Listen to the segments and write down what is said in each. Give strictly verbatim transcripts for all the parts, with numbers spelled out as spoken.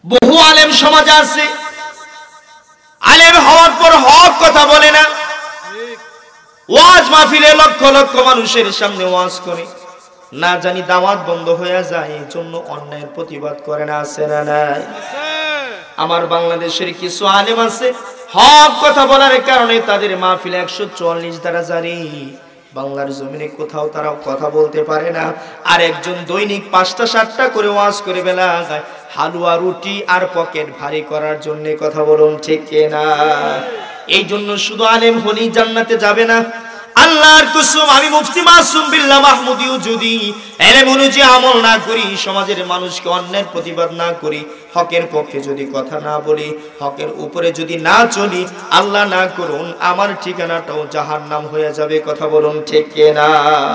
বহু আলেম সমাজ আছে, আলেম হওয়ার পর হক কথা বলে না, ওয়াজ মাহফিলে লক্ষ লক্ষ মানুষের সামনে ওয়াজ করে, না জানি দাওয়াত বন্ধ হয়ে যায়, এই জন্য অন্যায়ের প্রতিবাদ করে না, আছে না নাই? আমার বাংলাদেশের কিছু আলেম আছে, হক কথা বলার কারণে তাদের মাহফিলে একশো চুয়াল্লিশ দ্বারা জারি, বাংলার জমিনে কোথাও তারা কথা বলতে পারে না। আর একজন দৈনিক পাঁচটা সাতটা করে ওয়াজ করে বেলা হালুয়া রুটি আর পকেট ভারী করার জন্য, কথা বলুন ঠিক কিনা? এই জন্য শুধু আলেম হলেই জান্নাতে যাবে না। আল্লাহর কসম, আমি মুফতি মাসুম বিল্লাহ মাহমুদিও যদি এলেম অনুযায়ী আমল না করি, সমাজের মানুষকে অন্যের প্রতিবাদ না করি, হকের পক্ষে যদি কথা না বলি, হকের উপরে যদি না চলি, আল্লাহ না করুন আমার ঠিকানাটাও জাহান্নাম হয়ে যাবে, কথা বলুন ঠিক কিনা?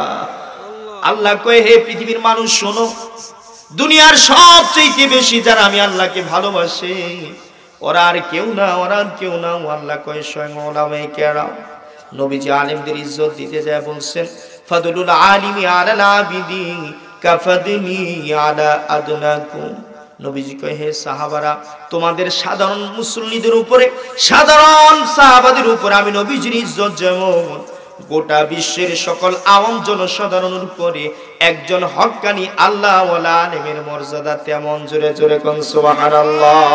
আল্লাহ কয়, হে পৃথিবীর মানুষ শোনো, দুনিয়ার সবচেয়ে বেশি যারা আমি আল্লাহকে ভালোবাসে ওরা আর কেউ না, ওরা আর কেউ না, আল্লাহ কয় স্বয়ং ওলামায়ে কেরাম। নবীজি আলেমদের ইজ্জত দিতে যায় বলছেন, ফাদলুল আলিমি আলাল আবিদি কাফাদনি আলা আদনাকুম। নবীজি কয়, হে সাহাবারা, তোমাদের সাধারণ মুসল্লিদের উপরে, সাধারণ সাহাবাদের উপরে আমি নবীজির ইজ্জত যেমন গোটা বিশ্বের সকল আওয়াম জনসাধারণের উপরে একজন হক্কানি আল্লাহ ওয়ালা আলেমের মর্যাদা তেমন। জোরে জোরে কোন সুবহানাল্লাহ।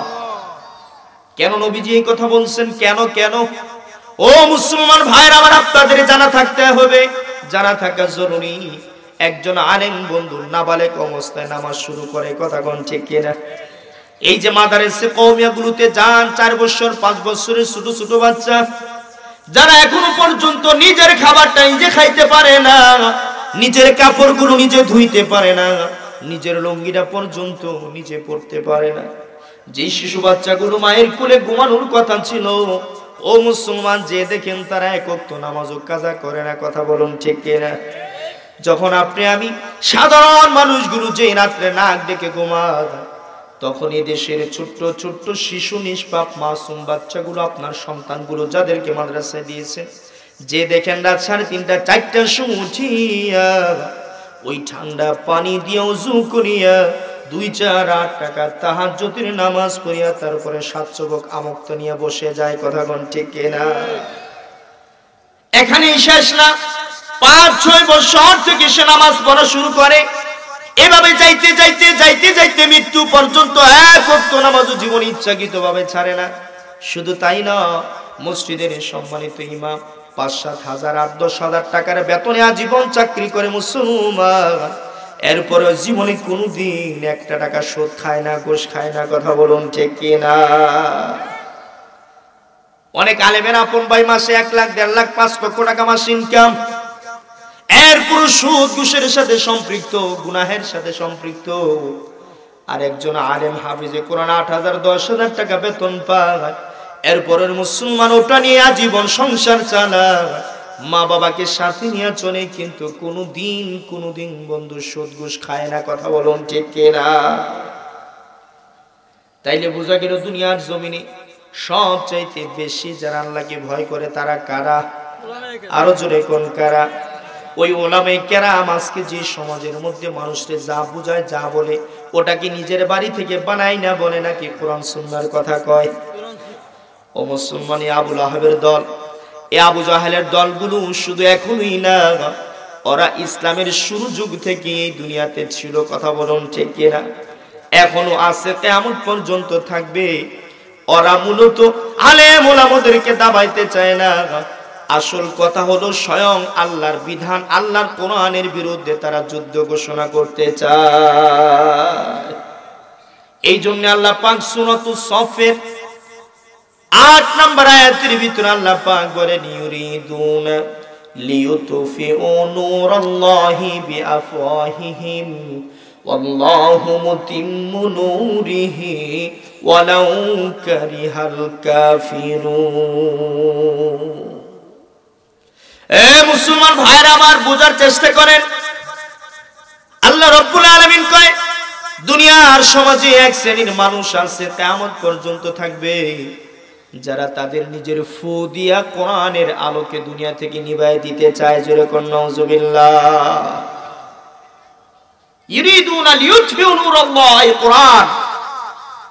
কেন নবীজি এই কথা বলছেন? কেন কেন ও মুসলমান ভাইরা আমার, আপনাদের জানা থাকতে হবে, জানা থাকা জরুরি। একজন আলেম বন্ধু নাবালেগ অবস্থায় নামাজ শুরু করে, কথা কোন ঠিক কিনা? এই যে মাদারেসে কওমিয়া গুলোতে যান, চার বছর পাঁচ বছরের ছোট ছোট বাচ্চা যারা এখনো পর্যন্ত নিজের খাবারটা নিজে খাইতে পারে না, নিজের কাপড়গুলো নিজে ধুইতে পারে না, নিজের লুঙ্গিটা পর্যন্ত নিজে পরতে পারে না, যে শিশু বাচ্চাগুলো মায়ের কোলে ঘুমানোর কথা ছিল, ও মুসলমান যে দেখেন তারা এক ওয়াক্ত নামাজও কাজা করে না, কথা বলুন ঠিক কিনা? যখন আপনি আমি সাধারণ মানুষগুলো যে রাত্রে নাক ডেকে ঘুমায়, তখন এই দেশের ছোট্ট ছোট্ট শিশু নিষ্পাপ মাসুম বাচ্চাগুলো, আপনার সন্তানগুলো যাদেরকে মাদ্রাসায় দিয়েছেন, যে দেখেন রাত সাড়ে তিনটা চারটার সময় উঠিয়া ওই ঠান্ডা পানি দিয়ে ওযু করিয়া দুই চার আট টাকা তাহাজ্জুদের নামাজ পড়িয়া তারপরে সাত চবক আমক্ত নিয়ে বসে যায়, কথা কোন ঠিক কিনা? এখানেই শেষ না, পাঁচ ছয় বছর থেকে সে নামাজ পড়া শুরু করে, এভাবে যাইতে যাইতে যাইতে যাইতে মৃত্যু পর্যন্ত এক ওয়াক্ত নামাজও জীবন ইচ্ছাকৃত ভাবে ছাড়ে না। শুধু তাই না, মসজিদের সম্মানিত ইমাম পাঁচ সাত হাজার আট দশ হাজার টাকার বেতনে আজীবন চাকরি করে মুসলমান, এরপরে জীবনে কোনোদিন একটা টাকা সুদ খায় না, ঘুষ খায় না, কথা বলুন ঠিক কিনা? অনেক আলেমের আপন ভাই মাসে এক লাখ দেড় লাখ পাঁচ লক্ষ টাকা মাস ইনকাম, এরপর সুদ ঘুষের সাথে সম্পৃক্ত, গুনাহের সাথে সম্পৃক্ত। আর একজন আলেম হাফিজে কোরআন আট হাজার দশ হাজার টাকা বেতন পায়, এরপরের মুসলমান ওটা নিয়ে আজীবন সংসার চালায়, মা বাবাকে সাথে নিয়ে চলে, কিন্তু কোনোদিন কোনোদিন বন্ধু সুদ ঘুষ খায় না, কথা বলুন ঠিক কিনা? তাইলে বোঝা গেল দুনিয়ার জমিনে সবচাইতে বেশি যারা আল্লাহকে ভয় করে তারা কারা? আরো জোরে কোন কারা? ওই ওলামায়ে কেরাম আজকে যে সমাজের মধ্যে মানুষকে যা বুঝায় যা বলে ওটা কি নিজের বাড়ি থেকে বানায় না, বলে নাকি কোরআন সুন্নাহর কথা কয়? ও মুসলমান, আবু লাহাবের দল, এ আবু জাহেলের দলগুলো শুধু এখনই না, ওরা ইসলামের শুরু যুগ থেকে এই দুনিয়াতে ছিল, কথা বলুন ঠিক কিনা? এখনো আছে, কিয়ামত পর্যন্ত থাকবে। ওরা মূলত আলেম ওলামাদেরকে দাবাইতে চায় না, আসল কথা হলো স্বয়ং আল্লাহর বিধান, আল্লাহর কোরআনের বিরুদ্ধে তারা যুদ্ধ ঘোষণা করতে চায়। এই জন্য আল্লাহ পাক সূরাতুস সফের আট নম্বর আয়াতের ভিতরে আল্লাহ পাক বলেন, ইউরিদুনা লিইউতফিউ নূরাল্লাহি বিআফওয়াহিহিম ওয়াল্লাহু মুতিম্মু নূরিহি ওয়ালাউ কারিহাল কাফিরুন। এ মুসলমান ভাইরা আমার, বোঝার চেষ্টা করেন। আল্লাহ রাব্বুল আলামিন কয়, দুনিয়ার সমাজে এক শ্রেণীর মানুষ আছে, কিয়ামত পর্যন্ত থাকবে, যারা তাদের নিজের ফু দিয়া কোরআনের আলোকে দুনিয়া থেকে নিভাই দিতে চায়। জোরে কোন নাউজুবিল্লাহ। ইরিদুনা লিইউতফিউ নূরাল্লাহ, কোরআন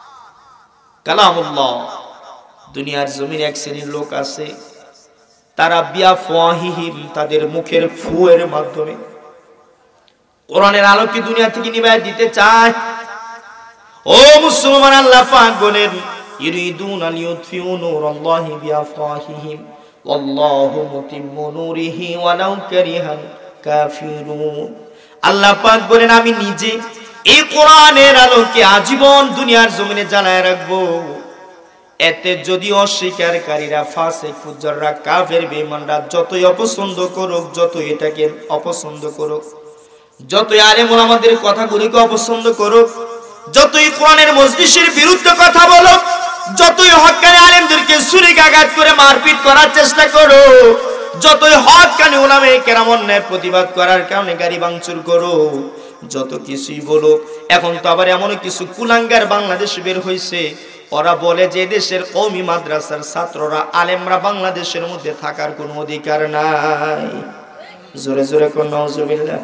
কালামুল্লাহ। দুনিয়ার জমিনে এক শ্রেণীর লোক আছে, তারা বিআফওয়াহিহিম, তাদের মুখের ফুয়ের মাধ্যমে কোরআনের আলোকে দুনিয়া থেকে নিভায় দিতে চায়। ও মুসলমান, আল্লাহ পাক বলেন ইরিদুনা লিউতফিউ নূরাল্লাহি বিআফওয়াহিহিম ওয়াল্লাহু মুতিম্মু নূরিহি ওয়ালাউ কারিহাল কাফিরুন। আল্লাহ পাক বলেন আমি নিজে এই কোরআনের আলোকে আজীবন দুনিয়ার জমিনে জ্বালায় রাখবো। এতে যদি অস্বীকারীরা, ফাসিক, ফুজ্জাররা, কাফের, বেঈমানরা যতই অপছন্দ করুক, যতই এটাকে অপছন্দ করুক, যতই আলেম ওলামাদের কথাগুলিকে অপছন্দ করুক, যতই কোরআনের মজলিসের বিরুদ্ধে কথা বলুক, যতই হক্কানি আলেমদেরকে ছুরিকাঘাত করে মারপিট করার চেষ্টা করুক, যতই হক্কানি উলামায়ে কেরাম অন্যায় প্রতিবাদ করার কারণে গাড়ি ভাঙচুর করুক, যত কিছুই বলুক, এখন তো আবার এমন কিছু কুলাঙ্গার বাংলাদেশ বের হয়েছে, ওরা বলে যে দেশের কওমি মাদ্রাসার ছাত্ররা, আলেমরা বাংলাদেশের মধ্যে থাকার কোনো অধিকার নাই। জোরে জোরে কোন নাউজুবিল্লাহ।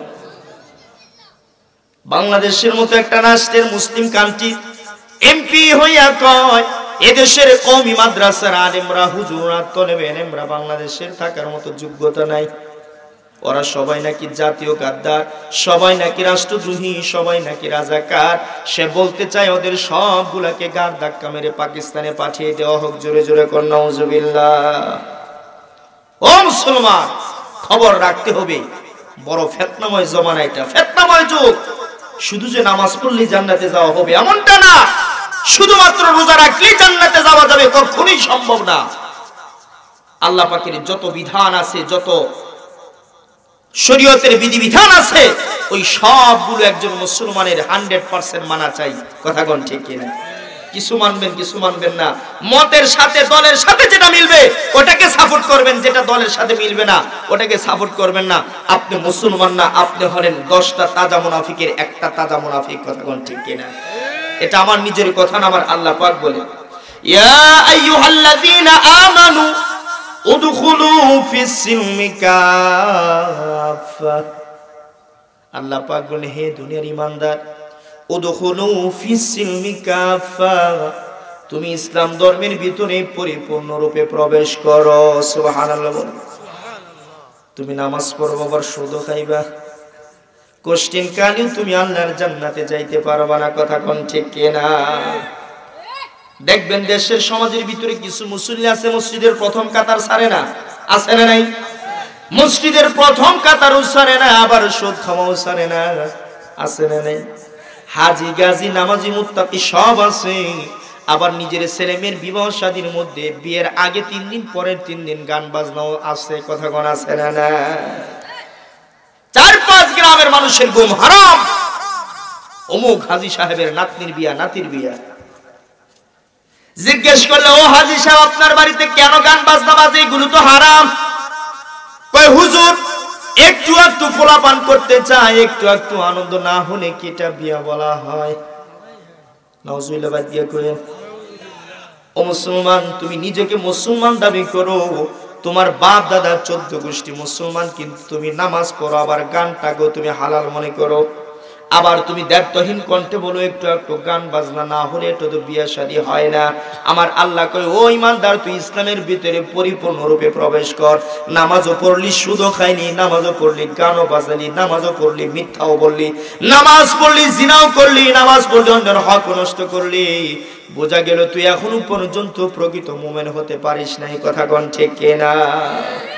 বাংলাদেশের মতো একটা রাষ্ট্রের মুসলিম কান্ট্রি এমপি হইয়া কয় এদেশের কওমি মাদ্রাসার আলেমরা, হুজুররা, তলেবে ইলমরা বাংলাদেশের থাকার মতো যোগ্যতা নাই। ওরা সবাই নাকি জাতীয় গাদ্দার, সবাই নাকি রাষ্ট্রদ্রোহী, সবাই নাকি রাজাকার। সে বলতে চায় ওদের সবগুলাকে গার ধাক্কা মেরে পাকিস্তানে পাঠিয়ে দেওয়া হোক। জোরে জোরে কোন নাউজুবিল্লাহ। ও মুসলমান, খবর রাখতে হবে, বড় ফিতনাময় জমানা এটা, ফিতনাময় যুগ। শুধু যে নামাজ পড়লেই জান্নাতে যাওয়া হবে এমনটা না, শুধুমাত্র রোজা রাখলেই জান্নাতে যাওয়া যাবে কখনোই সম্ভব না। আল্লাহ পাকের যত বিধান আছে, যত শরীয়তের বিধিবিধান আছে, ওই সবগুলো একজন মুসলমানের হান্ড্রেড পার্সেন্ট মানা চাই। কথা কোন ঠিক কিনা? কিছু মানবেন, কিছু মানবেন না। মতের সাথে দলের সাথে যেটা মিলবে ওটাকে সাপোর্ট করবেন, যেটা দলের সাথে মিলবে না ওটাকে সাপোর্ট করবেন না। আপনি মুসলমান না, আপনি হলেন দশটা তাজা মুনাফিকের একটা তাজা মুনাফিক। কথা কোন ঠিক কিনা? এটা আমার নিজের কথা না, আমার আল্লাহ পাক বলে ইয়া আইয়ুহাল্লাযীনা আমানু উদখুলু ফিস সিলমি কাফা। আল্লাহ পাক বলে হে দুনিয়ার ঈমানদার, উদখুলু ফিস সিলমি কাফা, তুমি ইসলাম ধর্মের ভিতরে পরিপূর্ণরূপে প্রবেশ করো। সুবহানাল্লাহ বলো। তুমি নামাজ পড়বা, আবার সুদ খাইবা, কোশ্চেন কালেও তুমি আল্লাহর জান্নাতে যাইতে পারবা না। কথা কোন ঠিক কিনা? দেখবেন দেশের সমাজের ভিতরে কিছু মুসল্লি আছে, মসজিদের প্রথম কাতার ছাড়ে না, আছে না নাই? মসজিদের প্রথম কাতারও ছাড়ে না, আবার সুদ খাওয়াও ছাড়ে না, আছে না নাই? হাজি গাজী নামাজি মুত্তাকি সব আছে, আবার নিজের ছেলে মেয়ের বিবাহ শাদীর মধ্যে বিয়ের আগে তিন দিন পরের তিন দিন গান বাজনাও আছে। কথা কোন আছে না না? চার পাঁচ গ্রামের মানুষের ঘুম হারাম। অমুক হাজি সাহেবের নাতনির বিয়া, নাতির বিয়া। জিজ্ঞেস করলে ও হাজি সাহেব আপনার বাড়িতে কেন গান বাজনা বাজে? এগুলো তো হারাম। কয় হুজুর একটু একটু পোলাপান করতে চায়, একটু একটু আনন্দ না হলে কি এটা বিয়া বলা হয়? নাউজুবিল্লাহ বাদ দিয়া করেন। ও মুসলমান, তুমি নিজেকে মুসলমান দাবি করো, তোমার বাপ দাদা চোদ্দ গোষ্ঠী মুসলমান, কিন্তু তুমি নামাজ পড়ো, আবার গানটাকেও তুমি হালাল মনে করো, আবার তুমি দায়িত্বহীন কণ্ঠে বলো একটু একটু গান বাজনা না হলে এটা তো বিয়ে শাদী হয় না। আমার আল্লাহ কয় ও ইমানদার, তুই ইসলামের ভিতরে পরিপূর্ণরূপে প্রবেশ কর। নামাজও পড়লি, সুদও খাইনি, নামাজও পড়লি, গানও বাজালি, নামাজও পড়লি, মিথ্যাও বললি, নামাজ পড়লি, জিনাও করলি, নামাজ পড়লি, অন্যের হক নষ্ট করলি, বোঝা গেল তুই এখনো পর্যন্ত প্রকৃত মুমিন হতে পারিস নাই। কথা কোন ঠিক কিনা?